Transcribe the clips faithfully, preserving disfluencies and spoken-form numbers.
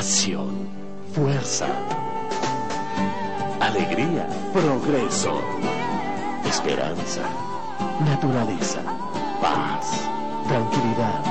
pasión, fuerza, alegría, progreso, esperanza, naturaleza, paz, tranquilidad.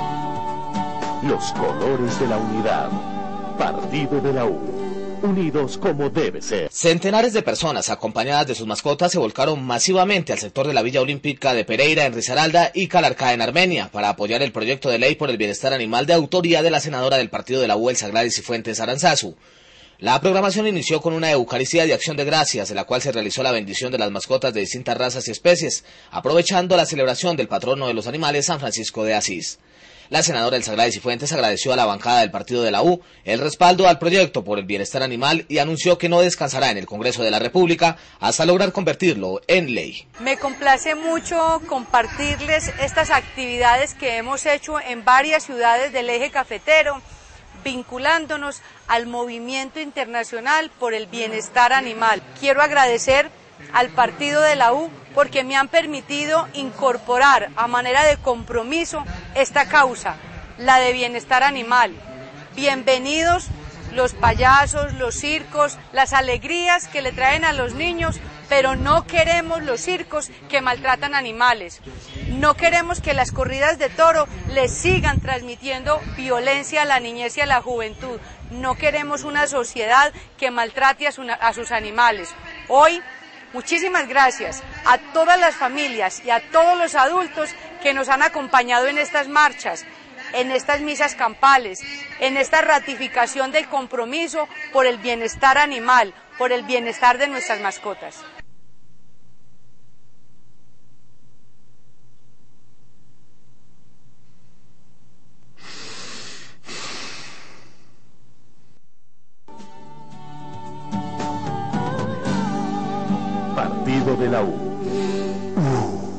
Los colores de la unidad. Partido de la U. Unidos como debe ser. Centenares de personas acompañadas de sus mascotas se volcaron masivamente al sector de la Villa Olímpica de Pereira en Risaralda y Calarcá en Armenia para apoyar el proyecto de ley por el bienestar animal de autoría de la senadora del Partido de la U, Elsa Gladys Cifuentes Aranzazu. La programación inició con una Eucaristía de Acción de Gracias, en la cual se realizó la bendición de las mascotas de distintas razas y especies, aprovechando la celebración del patrono de los animales, San Francisco de Asís. La senadora Elsa Gladys Cifuentes agradeció a la bancada del Partido de la U el respaldo al proyecto por el bienestar animal y anunció que no descansará en el Congreso de la República hasta lograr convertirlo en ley. Me complace mucho compartirles estas actividades que hemos hecho en varias ciudades del eje cafetero, vinculándonos al movimiento internacional por el bienestar animal. Quiero agradecer al Partido de la U porque me han permitido incorporar a manera de compromiso esta causa, la de bienestar animal. Bienvenidos los payasos, los circos, las alegrías que le traen a los niños, pero no queremos los circos que maltratan animales. No queremos que las corridas de toro les sigan transmitiendo violencia a la niñez y a la juventud. No queremos una sociedad que maltrate a, su, a sus animales. Hoy, muchísimas gracias a todas las familias y a todos los adultos que nos han acompañado en estas marchas, en estas misas campales, en esta ratificación del compromiso por el bienestar animal, por el bienestar de nuestras mascotas. Partido de la U.